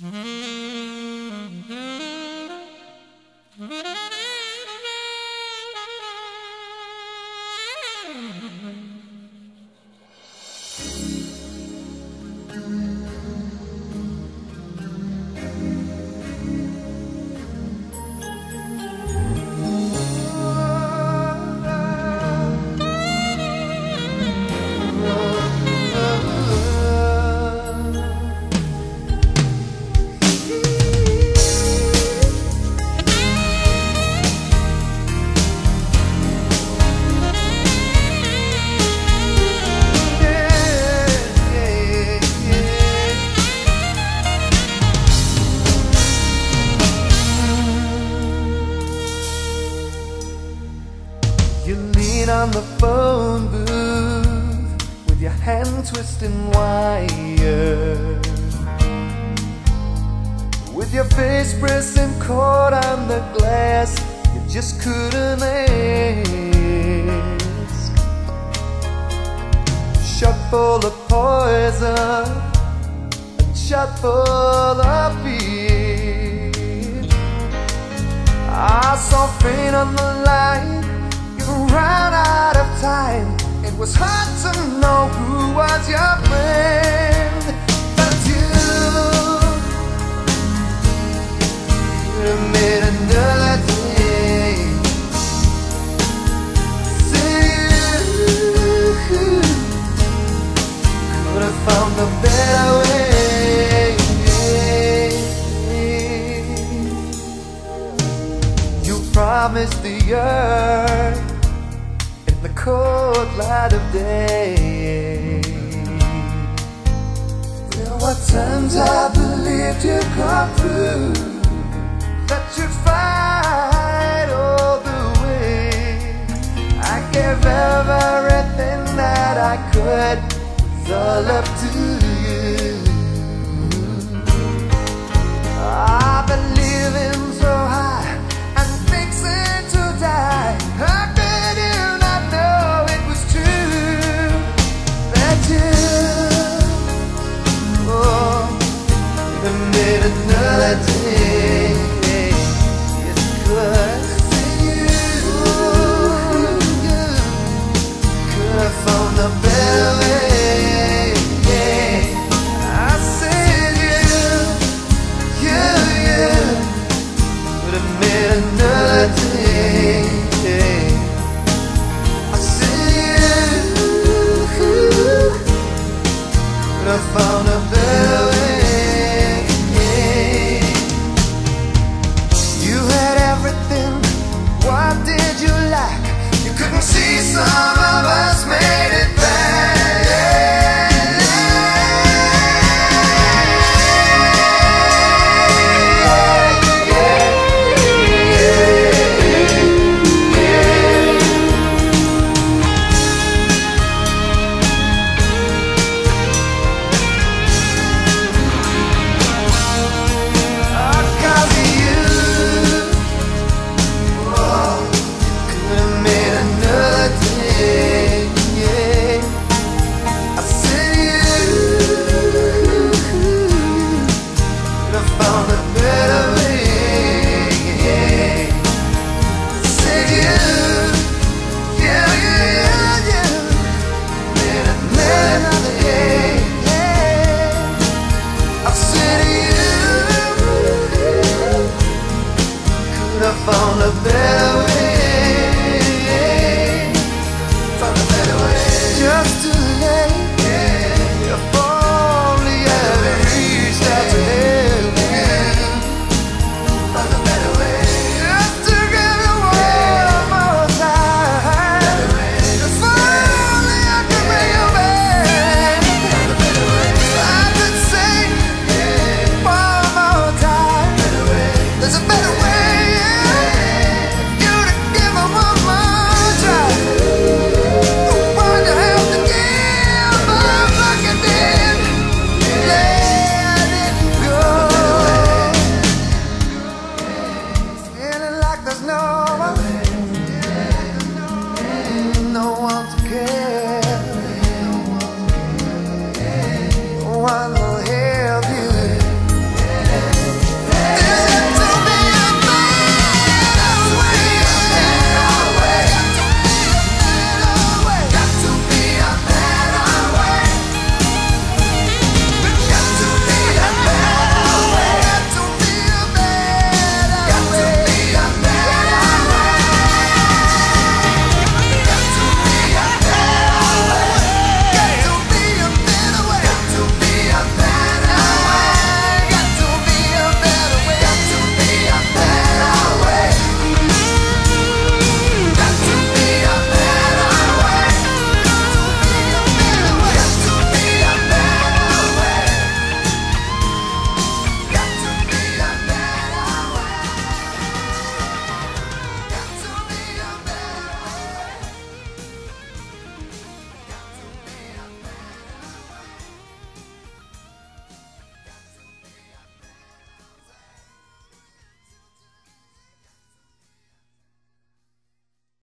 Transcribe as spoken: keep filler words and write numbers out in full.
You lean on the phone booth with your hand twisting wire, with your face pressing caught on the glass you just couldn't ask. Shot full of poison and shot full of fear. I saw pain on the line, ran out of time. It was hard to know who was your friend, but you could have made another day. So you could have found a better way. You promised the earth the cold light of day. There were times I believed you'd come through, that you'd fight all the way. I gave everything that I could, it's all up to you.